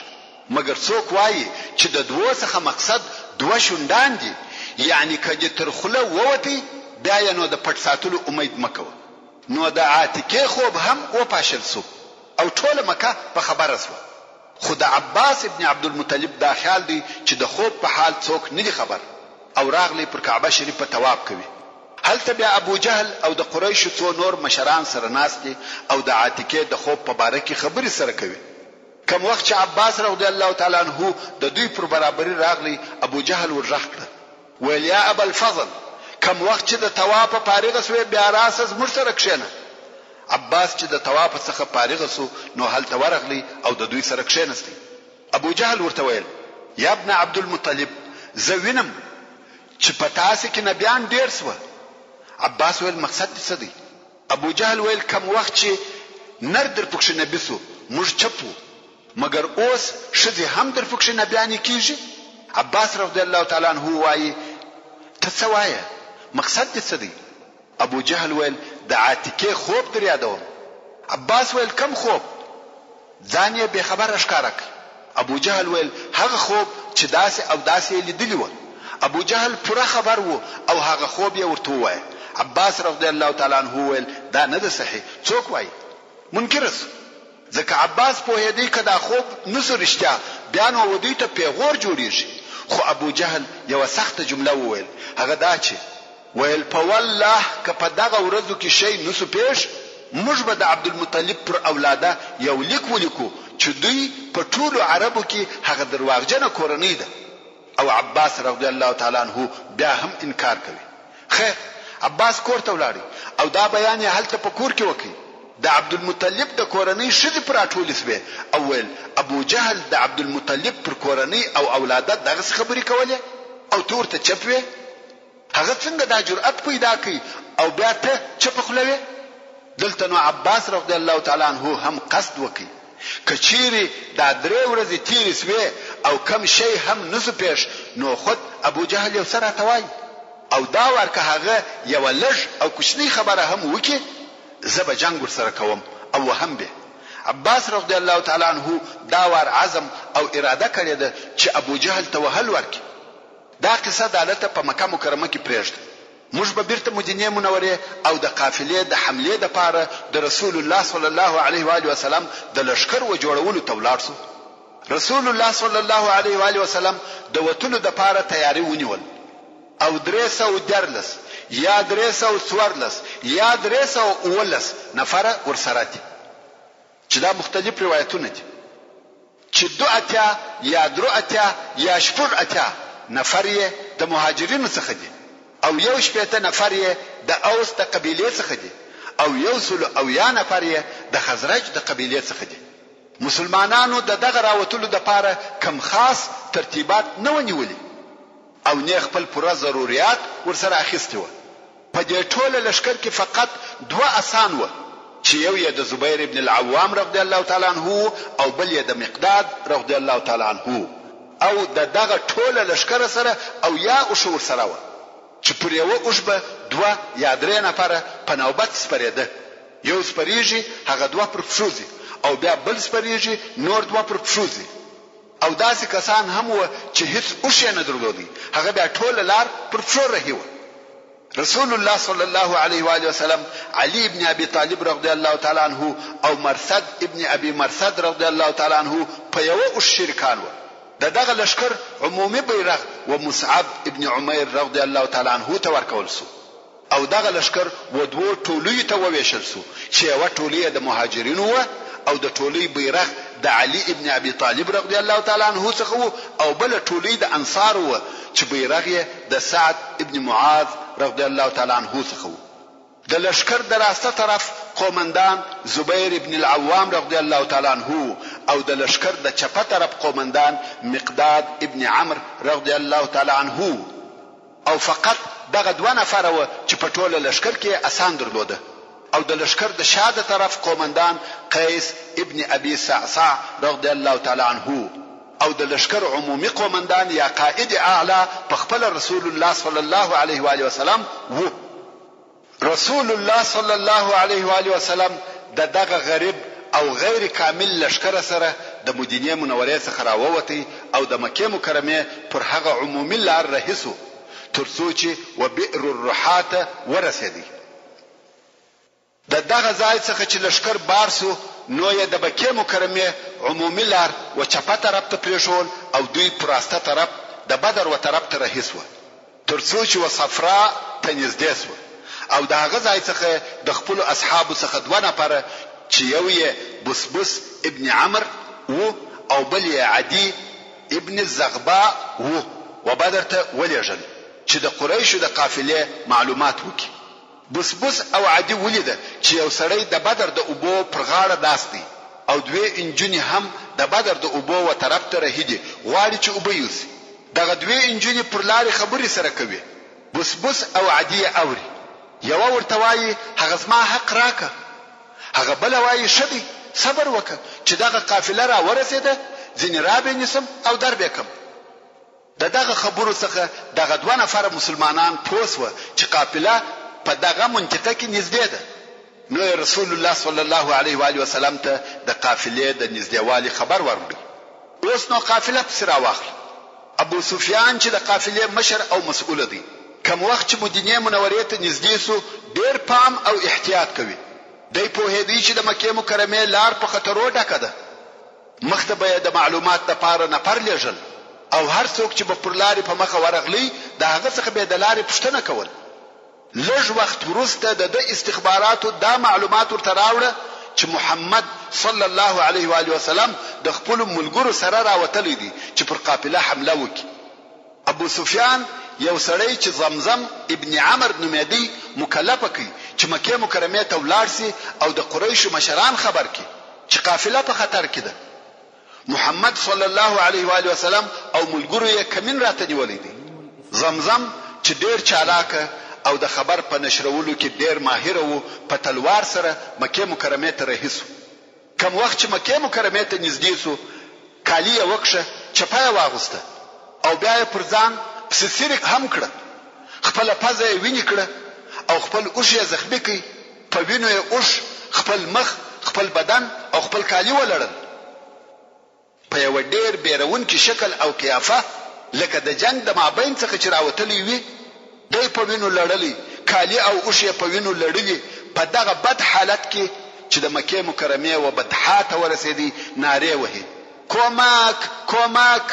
مګر څوک وایي چې د دوه څخه مقصد دوه شوندان دي، یعنی کله تر خوله ووتی بیا یې نو د پټ ساتلو امید مکو. نو د عاتکه خوب هم و پاشل سو او ټول مکه په خبره سو. خو د عباس ابن عبد المطلب دا خیال دی چې د خوب په حال څوک نه خبر او راغلی پر کعبه شریفه طواف کوي. هلته بیا ابو جهل او د قریش څو نور مشران سره ناست دي او د عاتکه د خوب په باره کې خبرې سره کوي. کوم وخت چې عباس رضی الله تعالی عنہ د دوی پر برابرۍ راغلی، ابو جهل ورغ کړ ویل یا ابا الفضل، کوم وخت چې د طواف فارغ سوی بیا راسز مر سره کښینه. عباس چې د طواف څخه فارغ سو نو هلته ورغلی او د دوی سره کښینستی. ابو جهل ورته ویل یا ابن عبد المطلب، زه وینم چې په تاسو کې نبیان ډیر سو. عباس ویل مقصد څه دی؟ ابو جهل ویل کوم وخت چې نر در پکښ نبی سو موږ چپو، مگر اوس شذ هم در پکښ نبیان کیږي. عباس رضی الله تعالی عنہ وایي ته څه وایې؟ مقصد دې څه دی؟ ابو جهل ویل د عاتکه خوب در یادوم. عباس ویل کم خوب؟ ځان یې به خبر اشکارک. ابو جهل ویل هغه خوب چې داسې او داسې لیدلی و. ابو جهل پوره خبر وو او هغه خوب یې ورته وایي. عباس رضی الله تعالی عنہ ویل دا نه ده صحیح، څوک وایي؟ منکرس. ځکه عباس په هدي کدا خوب نسو رښتیا بیان او دوی ته پیغور جوړیږي. خو ابو جهل یو سخت جمله وویل، هغه دا چې ویل په والله که په دغه ورځو کې شی نسو پیښ، موږ به د عبد المطلب پر اولاده یو لیک ولیکو چې دوی په ټولو عربو کې هغه درواغجنه کورنۍ ده. او عباس رضی الله تعالی عنہ بیا هم انکار کوي. خیر عباس کور ته ولاړی او دا بیان یې هلته په کور کې وکړي. د عبد المطلب د کورنۍ شذ پر اټول سوی او ویل ابو جهل د عبد المطلب پر کورنۍ او اولاده دغه خبرې کوله او تور ته چپوي. هغه څنګه دا جرأت پیدا کړي او بیا ته چپ خلوي؟ دلته نو عباس رضی الله تعالی عنہ هم قصد وکړي کچيري دا درې ورځې تیر سوی او کم شی هم نسو پیښ نو خود ابو جهل یو سره توای او دا ورکه هغه یو لږ او کوچنی خبره هم وکي زب جنگ سره کوم او هم به. عباس رضی الله تعالی عنہ دا ور عزم او اراده کړی ده چې ابو جهل توهل ورکي. دا قصه دالته په مکه مکرمه کې پریږده. موږ به بیرته مدینه منوره او د قافلې د حمله د پاره د رسول الله صلی الله علیه و آله وسلم د لشکر و جوړولو تولاړ سو. رسول الله صلی الله علیه و آله وسلم د وټلو د پاره تیاری ونیول او 314 یا 314 یا 319 نفر ورسره دي چې دا مختلف روایتونه دي چې دواتیا یا درواتیا یا شپږاتیا نفر یې د مهاجرینو څخه دي او یو شپږ نفر یې د اوس د قبیله څخه دي او یو سل او یا نفر یې د خزرج د قبیله څخه دي. مسلمانانو د دغه راوتلو د پاره کم خاص ترتیبات نه ونیولي او نه خپل پوره ضرورت ورسره اخیسته و. په دې ټوله لشکر کې فقط دوه اسان و چې یو یې د زبیر ابن العوام رضی الله تعالی عنہ او بل یې د مقداد رضی الله تعالی عنہ او دغه ټوله لشکر سره او یا او شور سره و چې پر یو اوشبه دوه یا درې نفره په نوبت سپریده. یو سپریږي هغه دوه پر فروزي او بیا بل سپریږي نور دوه پر فروزي او داسې کسان هم و چې هیڅ اوښ نه درلودي هغه بیا ټول لار پر فور رهي و. رسول الله صلی الله علیه و آله وسلم علی ابن ابي طالب رضی الله تعالی عنہ او مرثد ابن ابي مرثد رضی الله تعالی عنہ په یو اوښ شریکان و. دغه لشکر عمومي بیرغ و مصعب ابن عمیر رضی الله تعالی عنہ ته ورکول سو او دغه لشکر و دوه ټولۍ ته وویشل سو چې یو ټولۍ د مهاجرینو و او د ټولۍ بیرغ د علی ابن ابي طالب رضی الله تعالی عنہ څخه او بل ټولۍ د انصار و چې بیرغ یې د سعد ابن معاذ رضی الله تعالی عنہ څخه و. د لشکر د راسته طرف قومندان زبیر ابن العوام رضی الله تعالی عنہ او د لشکر د چپه طرف قومندان مقداد ابن عمرو رضی الله تعالی عنہ او فقط دغه دوه نفر و چې په ټوله لشکر کې اسان درلوده او د لشکر د شاده طرف قومندان قیس ابن ابي صعصع رضی الله تعالی عنہ او د لشکر عمومي قومندان یا قائد اعلی په خپل رسول الله صلی الله علیه و آله وسلم وو. رسول الله صلی الله علیه و آله وسلم دغه غریب او غیر کامل لشکر سره د مدینې منورې څخه راووتی او د مکې مکرمې پر هغه عمومي لار رهیسو تر څو چې وبئر الرحات ورسېدی. د دغه ځای څخه چې لشکر بار سو نو یې د مکې مکرمې عمومي لار و چپه طرف ته پرېښول او دوی پر راسته طرف د بدر و طرف ته رهي سوه تر څو چې و صفرا ته نږدې سوه او د هغه ځای څخه د خپلو اصحابو څخه 2 نفره چې یو یې بسبس ابن عمر و او بل یې عدي ابن الزغباء و بدر ته ولېږل چې د قریشو د قافلې معلومات وکړي. بسبس او عدي ولیده چې یو سړی د بدر د اوبو پر غاړه ناست دی او 2 انجونې هم د بدر د اوبو و طرف ته رهي دي غواړي چې اوبه یوسي. دغه 2 انجونې پر لارې خبرې سره کوي. بسبس او عدي اوري، یو ورته وایي هغه زما حق راکه، هغه بل وایي شدي صبر وکړه چې دغه قافله را ورسېده ځینې رابې نیسم او در بیکم. دغه خبرو څخه دغه 2 نفر مسلمانان پوسوه چې قافله په دغه منطقه کې نږدې ده. نو رسول الله صلی الله علیه و آله وسلم ته د قافلې د نږدېوالي خبر ورکړ. اوس نو قافله پسې راواخله. ابو سفیان چې د قافلې مشر او مسؤل دی کوم وخت چې مدینه منورې ته نږدې سو ډېر پام او احتیاط کوي. دی په هدي چې د مکې مکرمه لار په خطرو ډکه ده. مخته به د معلومات لپاره نفر لېږل او هر څوک چې په لارې په مخه ورغلی د هغه څخه به د لارې پوښتنه کول. لږ وخت وروسته د استخباراتو دا معلومات ورته راوړه چې محمد صلی الله علیه و آله وسلم د خپل ملګرو سره راوتلی دي چې پر قافله حمله وکړي. ابو سفیان یو سړی چې زمزم ابن عمر نومېدی مکلف کړي چې مکې مکرمه ته ولاړ شي او د قریشو مشران خبر کړي چې قافله په خطر کې ده. محمد صلی الله علیه و آله وسلم او ملګرو یې کمین راته نیولې دي. زمزم چې ډېر چالاکه او د خبر په نشرولو کې ډېر ماهر وو په تلوار سره مکې مکرمه ته رهیسو. کوم وخت چې مکې مکرمه ته نږدې سو کالی یې وکشه چپه واغسته او بیا یې پر ځان سسیرک هم کړه. خپل پزه یې ویني کړه او خپل اوښ یې زخمی کړ. په وینو یې اوښ خپل مخ خپل بدن او خپل کالی ولړل. په یو ډېر بیرونکي شکل او قیافه لکه د جنگ د مابین څخه چې راوتلی وي. دوی په وینو لړلی کالی او اوښ یې په وینو لړلی. په دغه بد حالت کې چې د مکې مکرمه و بدحا ته ورسېدی نارې وهي کومک کومک.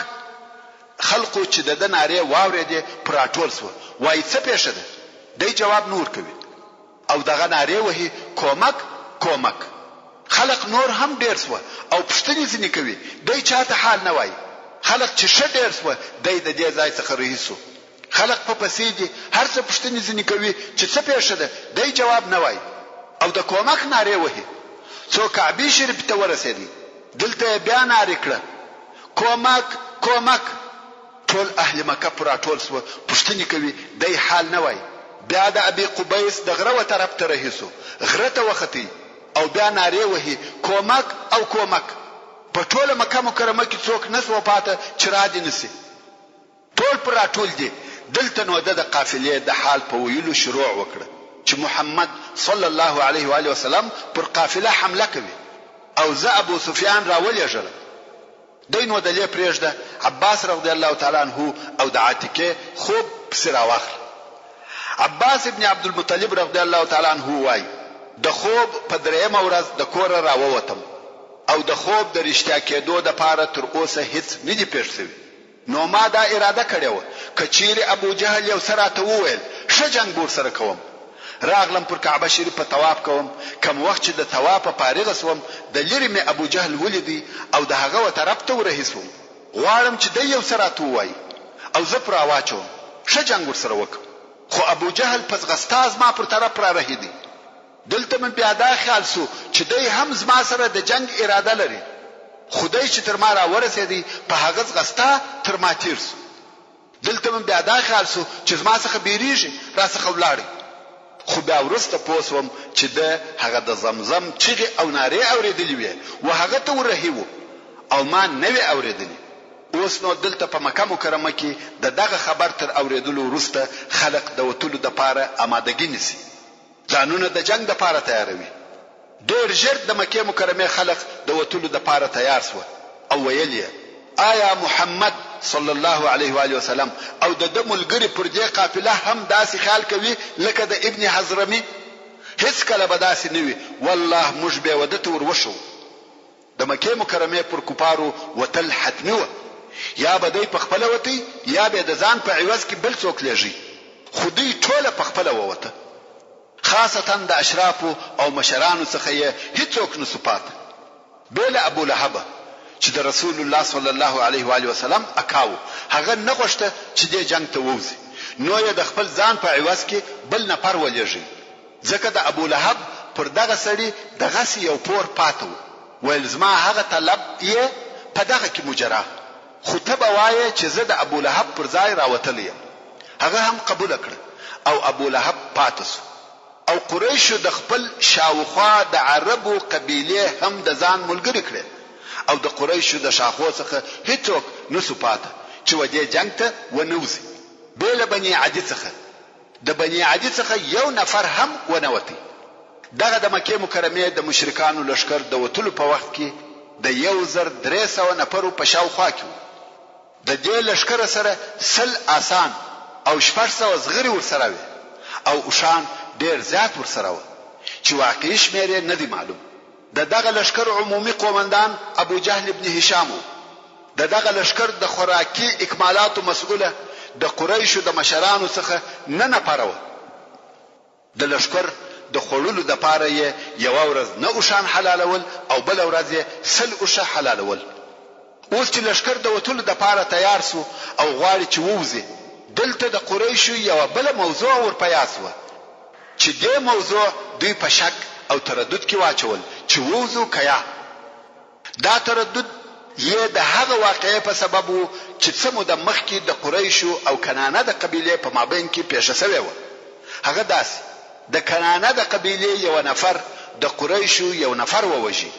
خلقو چې د نارې واورېدې پر راټول سو وایي څه پېښه ده. دی جواب نور کوي او دغه نارې وهي کومک کومک. خلق نور هم ډېر سو او پښتني ځنې کوي. دی چاته حال نه وایي. خلق چې شه ډېر سو دی د دې ځای څخه رهي سو. خلق په پسې دي هر څه پښتني ځنې کوي چې څه پېښه ده. دی جواب نه وایي او د کومک نارې وهي. څو کعبه شریف ته ورسېدی دلته بیا نارې کړه کومک کومک. ټول اهل مکه پر راټول سو پښتني کوي. دی حال نه وایي. بیا د ابي قبيس د غره و طرف ته رهي سو. غره ته وختي او بیا نارې وهي کومک او کومک. په ټوله مکه مکرمه کې څوک نسو پاته چې را دي نسی. ټول پر راټول دي. دلته نو د قافلې د حال په ویلو شروع وکړه چې محمد صلی الله علیه و آله وسلم پر قافله حمله کوي او زه ابو سفیان راولېږل. دوی نو د دې پرېږده عباس رضی الله تعالی عنہ او د عاتکه خوب پسې راواخل. عباس ابن عبد المطلب رضی الله تعالی عنہ وایي د خوب په 3مه ورځ د کور راووتم او د خوب د رښتیا کېدو د پاره تر اوسه هیڅ نه دی پېښ شوی. نو ما دا اراده کړې و کچېری ابو جهل یو سره ته وویل ښه جنگ بور سره کوم. راغلم پر کعبه شریف په طواف کوم. کوم وخت چې د طواف په فارغ سوم د لری مې ابو جهل ولیدي او د هغه و طرف ته ورهیسوم. غواړم چې د یو سره ته وای او زه پر واچوم ښه جنگ ور سره وک. خو ابو جهل پس غستاز ما پر طرف را رهیدي. دلته من بیا دا خیال سو چې دی هم زما سره د جنگ اراده لري. خدای چې تر ما را ورسېدی په هغه غستا تر ما تیر سو. دلته من بیا دا خیال سو چې زما څخه بیریږي را څخه ولاړی. خو بیا ورسته پوسوم چې د هغه د زمزم چیغې او نارې اورېدلې وي او هغه ته ورهیو او ما نه وی اورېدلې. اوس نو دلته په مکه مکرمه کې دغه خبر تر اورېدلو وروسته خلق د وتلو د پاره آمادګي نسی. ځانونه د جنگ د پاره تیاروي. ډېر ژر د مکه مکرمه خلق د وتلو د پاره تیار شو. او ویل یې آیا محمد صلی الله علیه و آله وسلم او د ملګری پر دې قافله هم داسې خیال کوي لکه د ابن حضرمی؟ هیڅ کله به داسې نه وي. والله موږ به ودته ور وشو. د مکې مکرمه پر کفارو وتل حتمی و. یا به دوی په خپل وتی یا به د ځان په عوض کې بل څوک لږي. خو دوی ټوله په خپل ووته. خاصتا د اشرافو او مشرانو څخه یې هیڅوک نه سپات. بل ابو لهب چې د رسول الله صلی الله علیه و آله وسلم اکاو، هغه نه غوښته چې د جنگ ته ووځي، نو یې د خپل ځان په عوض کې بل نفر ولېږي. ځکه د ابو لهب پر دغه سړي دغه یو پور پاتو، ویل زما هغه طلب یې په دغه کې مجرا، خو ته به وایې چې زه د ابو لهب پر ځای راوتلی یم. هغه هم قبول کړ او ابو لهب پاتسو. او قریشو د خپل شاوخوا د عربو قبیله هم د ځان ملګری کړي، او د قریشو د شاخو څخه هیڅوک نسو پاته چې ودې جنگ ته ونوځي. بل بني عدي څخه د بني عدي څخه یو نفر هم ونوتی. دغه د مکې مکرمه د مشرکانو لشکر د وتلو په وخت کې د 1300 نفرو په شاوخوا کې د دې لشکر سره سل آسان او 400 زغری ورسره وي او اوشان ډیر زیات ورسره و چې واقعي شمیر نه دی معلوم. دغه لشکر عمومي قومندان ابو جهل ابن هشام، دغه لشکر د خوراکي اکمالاتو مسؤله د قریشو د مشرانو څخه نه نپارو. د لشکر د خړولو د پاره یې یو ورځ نه اوشان حلالول او بل ورځ یې سل اوشه حلالول. اوس چې لشکر د وتلو د پاره تیار سو او غواړي چې ووزي، دلته د قریشو یو بل موضوع ورپیاسوه چې دې موضوع دوی په شک او تردد کې واچول چې ووزو کیا. دا تردد یې د هغه واقعې په سبب وو چې څمو د مخکې د قریشو او کنانه د قبیله په مابین کې پیښه شوې و. هغه داس د کنانه د قبیله یو نفر د قریشو یو نفر ووجي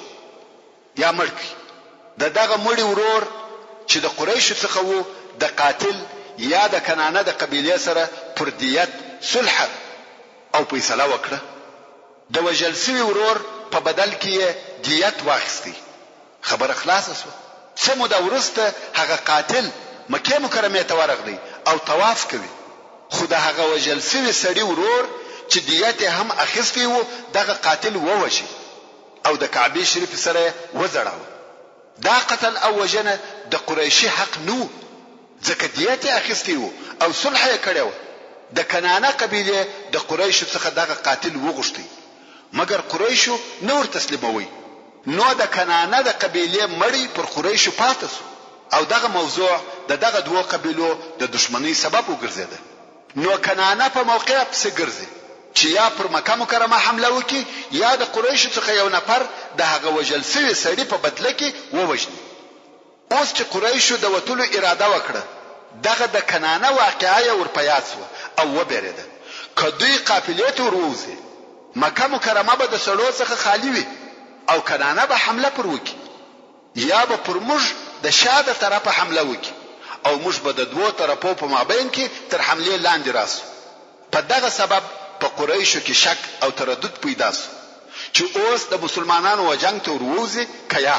یا مړ. دغه مړی ورور چې د قریشو څخه وو د قاتل یا د کنانه د قبیله سره پر دیت صلح او فیصله وکړه. د وجل سوی ورور په بدل کې دیت واخیستی. خبر خلاص شو. سمو دا ورسته هغه قاتل مکه مکرمه ته ورغلی او طواف کوي، خو د هغه وجل سوی سړی ورور چې دیت هم اخیستی وو دغه قاتل ووجي او د کعبه شریف سره وزړاو. دا قتل او وجنه د قریشي حق نو، ځکه دیت اخیستی وو او صلح یې کړو. د کنانه قبیله د قریشو څخه دغه قاتل وغوښتي، مګر قریشو نور تسلیموي. نو د کنانه د قبیله مړی پر قریشو پاتسو او دغه موضوع دغه دوه قبیلو د دشمنی سبب وګرځیده. نو کنانه په موقع پسې ګرځي چې یا پر مکه مکرمه حمله وکي یا د قریشو څخه یو نفر د هغه وجل سوی سړي په بدله کې ووجني. اوس چې قریشو د وتلو اراده وکړه، دغه د کنانه واقعه ورپیاسوه او وبېرېده. کدوې قافلې ته وروځي، مکه مکرمه به د سړو څخه خالی وي او کنانه به حمله پر وکي، یا به پر موږ د شاده طرفه حمله وکي او موږ به د دوه طرفو په مابین کې تر حمله لاندې راسو. په دغه سبب په قریشو کې شک او تردد پیدا شو چې اوس د مسلمانانو وجنګ ته وروځي کیا.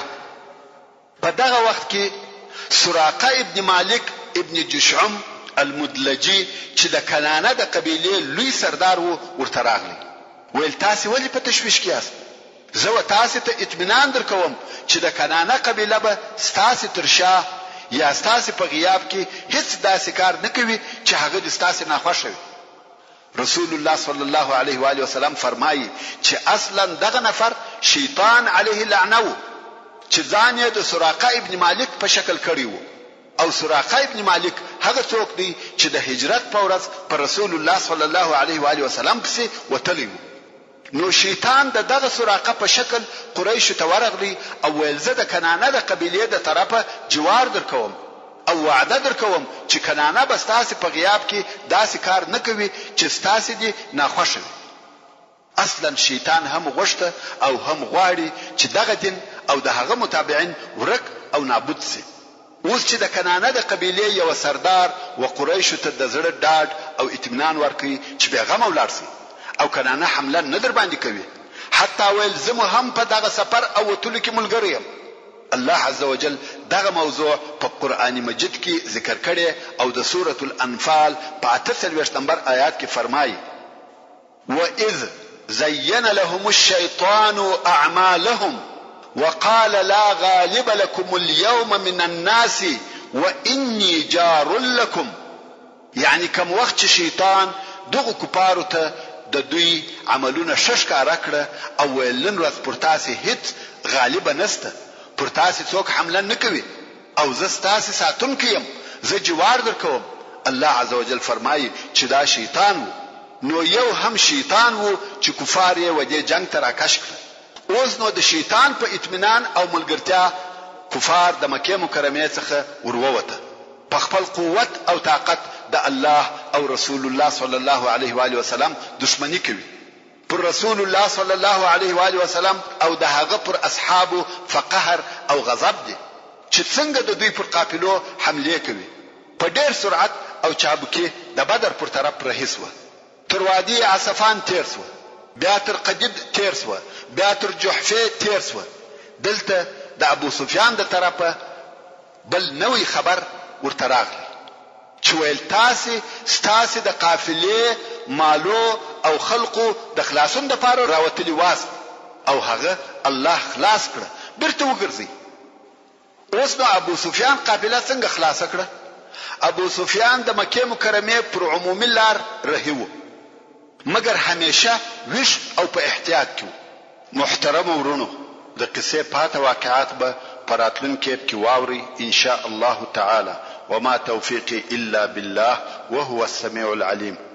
په دغه وخت کې سراقه ابن مالک ابن جشعم المدلجی چې د کنانه د قبیله لوی سردار وو ورته راغلی. ویل تاسو ولې په تشویش کې یاست؟ زه تاسو ته اطمینان درکوم چې د کنانه قبیله به ستاسو تر شاه یا ستاسو په غیاب کې هیڅ داسې کار نه کوي چې هغه د ستاسو ناخوښه وي. رسول الله صلی الله علیه و آله وسلم فرمایي چې اصلا دغه نفر شیطان علیه لعنه چې ځان یې د سراقه ابن مالک په شکل کړی وو. او سراقه ابن مالک هغه څوک دی چې د هجرت په ورځ پر رسول الله صلی الله علیه و آله وسلم پسې وتلی وو. نو شیطان دغه سراقه په شکل قریش ته ورغلی او ویل زه د کنانه د قبیله د طرفه جوار درکوم او وعده درکوم چې کنانه به ستاسو په غیاب کې داسې کار نه کوي چې ستاسو دي ناخوښه وي. اصلا شیطان هم غوښته او هم غواړي چې دغه دین او د هغه متابعین ورک او نابود شي. اوس چې د کنانه د قبیله یو سردار و قریش ته د زړه ډاډ او اطمینان ورکړي چې پیغام ولر شي او کنانه حمله نه در باندې کوي، حتی ویل زمو هم په دغه سفر او وتلو کې ملګری یم. الله عز وجل دغه موضوع په قرآن مجید کې ذکر کړي او د سورة الانفال په 48 نمبر آیات کې فرمایي وَإِذْ زَيَّنَ لَهُمُ الشَّيْطَانُ أَعْمَالَهُمْ وَقَالَ لَا غَالِبَ لَكُمُ الْيَوْمَ مِنَ النَّاسِ وَإِنِّي جَارٌ لَكُمْ. یعنی کوم وخت چې شیطان دغه کفارو ته د دوی عملونه ششکاره کړه او ویل نن ورځ پر تاسې هیڅ غالب نشته، پر تاسې څوک حمله نه کوي او زه ستاسې ساتونکی یم، زه جوار درکوم. الله عز وجل فرمایي چې دا شیطان و. نو یو هم شیطان و چې کفار یې ودې جنگ ته راکش کړ. اوس نو د شیطان په اطمینان او ملګرتیا کفار د مکې مکرمې څخه ورووته. په خپل قوت او طاقت د الله او رسول الله صلی الله علیه و آله وسلم دشمنی کوي. پر رسول الله صلی الله علیه و آله وسلم او د هغه پر اصحابو فقهر او غضب دي چې څنګه د دوی پر قافلو حمله کوي. په ډیر سرعت او چابکي د بدر پر طرف رهیس و، تر وادي عصفان تیر سو، بیا تر قدید تیر سو، بیا تر جحفه تیر سو. دلته د ابو سفیان د طرفه بل نوې خبر ورته راغلی چې ویل تاسې د قافلې مالو او خلقو د خلاصون د پاره راوتلی واس او هغه الله خلاص کړه، بیرته وګرځي. اوس نو ابو سفیان قافله څنګه خلاص کړه؟ ابو سفیان د مکې مکرمه پر عمومي لار رهیو، مګر همیشه ویش او په احتیاط کې. محترم ورونو، د قصې پاته واقعات به پراتلون کې واوري ان شاء الله تعالی. وما توفيقي الا بالله وهو السميع العليم.